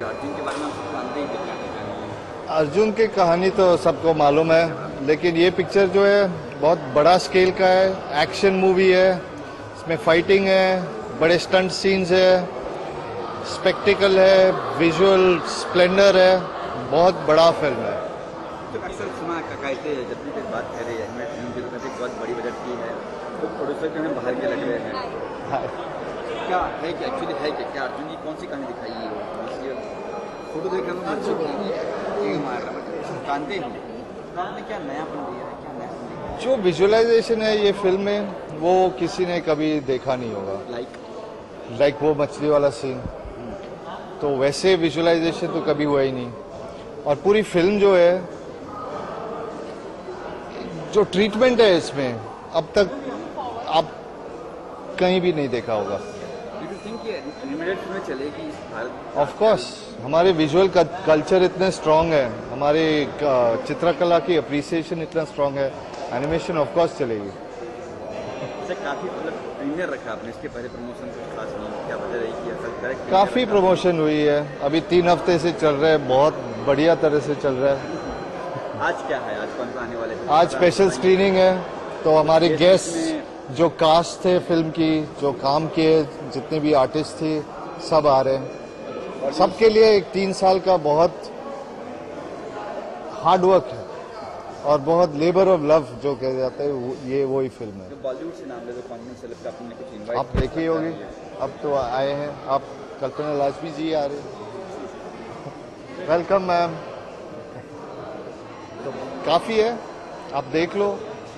अर्जुन के बारे में आप जानते ही हैं। अर्जुन की कहानी तो सबको मालूम है, लेकिन ये पिक्चर जो है बहुत बड़ा स्केल का है, एक्शन मूवी है, इसमें फाइटिंग है, बड़े स्टंट सीन्स है, स्पेक्टिकल है, विजुअल स्प्लेंडर है, बहुत बड़ा फिल्म है। तो अक्सर सुना कहते हैं जब भी बात कर रही है मैं फिल्म की तो बहुत बड़ी बजट की है, तो प्रोड्यूसर जो है बाहर के लग रहे हैं। क्या है कि एक्चुअली है क्या अर्जुन की कौन सी कहानी दिखाई है? फोटो देख रहे जानते हैं आपने क्या नयापन दिया है, क्या नया जो विजुअलाइजेशन है ये फिल्म में वो किसी ने कभी देखा नहीं होगा। लाइक वो मछली वाला सीन, तो वैसे विजुअलाइजेशन तो कभी हुआ ही नहीं। और पूरी फिल्म जो है, जो ट्रीटमेंट है इसमें, अब तक आप कहीं भी नहीं देखा होगा। ऑफ कोर्स हमारे विजुअल कल्चर इतने स्ट्रांग है, हमारे चित्रकला की अप्रिसिएशन इतना स्ट्रांग है, एनिमेशन ऑफ कोर्स चलेगी। काफी प्रीमियर रखा आपने, इसके पहले प्रमोशन खास नहीं, क्या वजह रही कि काफी प्रमोशन हुई है, अभी 3 हफ्ते से चल रहा है, बहुत बढ़िया तरह से चल रहा है। आज क्या है, आज कौन सा आने वाले? आज स्पेशल स्क्रीनिंग है, तो हमारे गेस्ट जो कास्ट थे फिल्म की, जो काम किए, जितने भी आर्टिस्ट थे, सब आ रहे हैं। सबके लिए एक 3 साल का बहुत हार्ड वर्क है और बहुत लेबर ऑफ लव जो कह जाता है, ये वही फिल्म है। बॉलीवुड से नाम ले तो कौन सेलेब्स आपने कुछ इनवाइट आप देखी होगी, अब तो आए हैं आप, कल्पना लाजमी जी आ रहे, वेलकम मैम। तो काफी है, आप देख लो।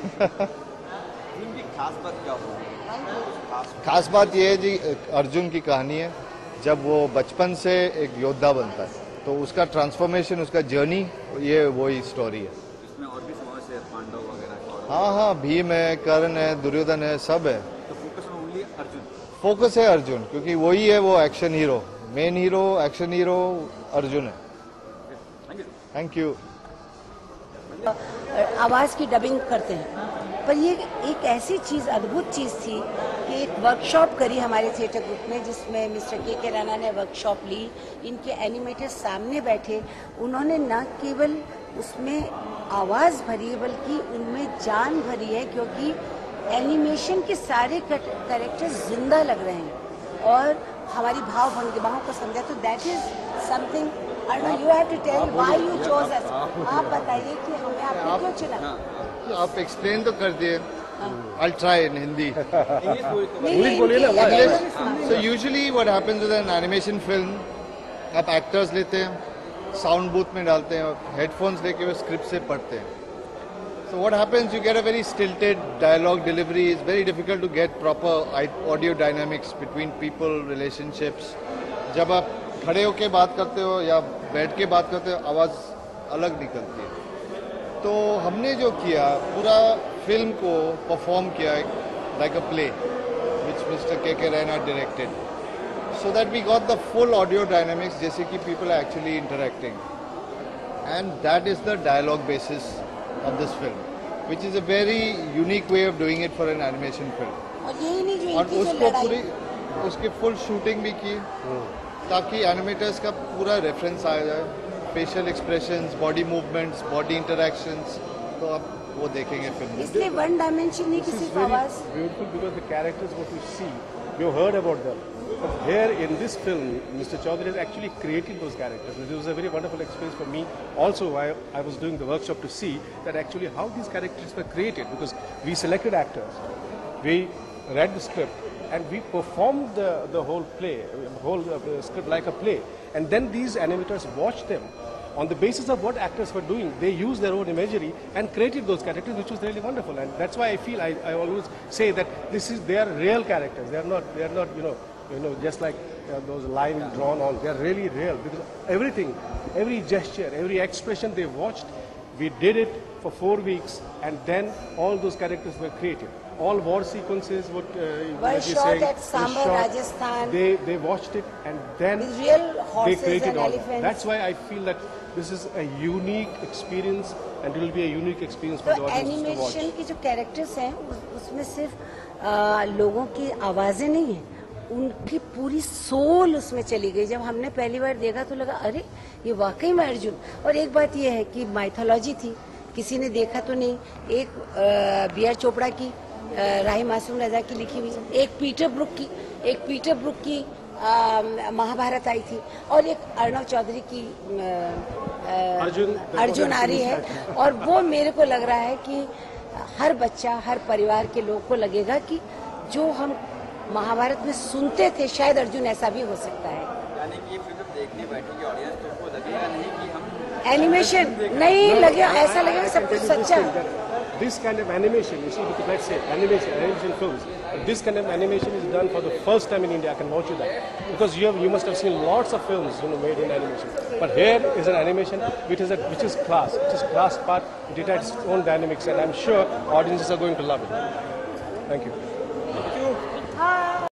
खास बात क्या होगी? खास बात यह है जी, अर्जुन की कहानी है, जब वो बचपन से एक योद्धा बनता है, तो उसका ट्रांसफॉर्मेशन, उसका जर्नी, ये वही स्टोरी है। इसमें और भी समावेश है, पांडव वगैरह? हाँ, भीम है, कर्ण है, दुर्योधन है, सब है। तो फोकस ओनली अर्जुन? फोकस है अर्जुन, क्योंकि वही है वो action hero, main hero, action hero Arjun है। Thank you. आवाज़ की डबिंग करते हैं, पर ये एक ऐसी चीज़, अद्भुत चीज़ थी कि एक वर्कशॉप करी हमारे थिएटर ग्रुप में, जिसमें मिस्टर के राणा ने वर्कशॉप ली। इनके एनिमेटर सामने बैठे, उन्होंने न केवल उसमें आवाज़ भरी है बल्कि उनमें जान भरी है, क्योंकि एनिमेशन के सारे कैरेक्टर्स जिंदा लग रहे हैं और हमारी भाव भंगिमाओं को समझा। तो that is something. Arjun, you have to tell why you chose us. आप बताइए कि हमें आपने क्यों चुना। आप एक्सप्लेन तो कर दिए, I'll try in Hindi. English बोलिए ना। So usually what happens with an animation film, आप एक्टर्स लेते हैं, साउंड बूथ में डालते हैं, हेडफोन्स लेके वो स्क्रिप्ट से पढ़ते हैं। So what happens, you get a very stilted dialogue delivery. It's very difficult to get proper audio dynamics between people, relationships. जब आप खड़े होके बात करते हो या बैठ के बात करते हो, आवाज़ अलग निकलती है। तो हमने जो किया, पूरा फिल्म को परफॉर्म किया like a play which mister K Raina directed, so that we got the full audio dynamics, जैसे कि people are actually interacting, and that is the dialogue basis of this film, which is a very unique way of doing it for an animation film. और उसको पूरी, उसकी full shooting भी की ताकि animators का पूरा रेफरेंस आ जाए, facial expressions, body movements, body interactions, तो आप वो देखेंगे फिल्म में। इसलिए वन डायमेंशन नहीं, किसी को आवाज। Beautiful because the characters what you see, you heard about them. But here in this film, Mr. Chaudhuri has actually created those characters. It was a very wonderful experience for me. Also, I was doing the workshop to see that actually how these characters were created, because we selected actors, we read the script, and we performed the whole play, whole script like a play, and then these animators watched them. On the basis of what actors were doing, they used their own imagery and created those characters, which was really wonderful. And that's why I feel I always say that they are real characters. They are not just like those lines drawn on. They are really real, because everything, every gesture, every expression they watched, we did it for 4 weeks, and then all those characters were created. All war sequences, what were shot at Samba, Rajasthan. They watched it, and then with real horses they created and all elephants. that. That's why I feel that this is a unique experience, and it will be a unique experience for the audience to watch. Animation की जो characters हैं उसमें सिर्फ लोगों की आवाज़ें नहीं हैं, उनकी पूरी सोल उसमें चली गई। जब हमने पहली बार देखा तो लगा अरे ये वाकई में अर्जुन। और एक बात ये है कि माइथोलॉजी थी, किसी ने देखा तो नहीं। एक बी.आर. चोपड़ा की, राही मासूम रजा की लिखी हुई, एक पीटर ब्रुक की महाभारत आई थी, और एक अर्णव चौधरी की अर्जुन आ रही है। और वो मेरे को लग रहा है कि हर बच्चा, हर परिवार के लोग को लगेगा कि जो हम महाभारत में सुनते थे शायद अर्जुन ऐसा भी हो सकता है। यानी कि फिल्म देखने बैठेगी ऑडियंस तो उसको लगेगा नहीं कि हम एनिमेशन नहीं लगेगा, ऐसा लगेगा सब कुछ सच्चा। This kind of animation, you see, let's say animation films. This kind of animation is done for the first time in India. I can vouch you that, because you must have seen lots of films, made in animation. But here is an animation which is class. It is class part. It has its own dynamics, and I'm sure audiences are going to love it. Thank you.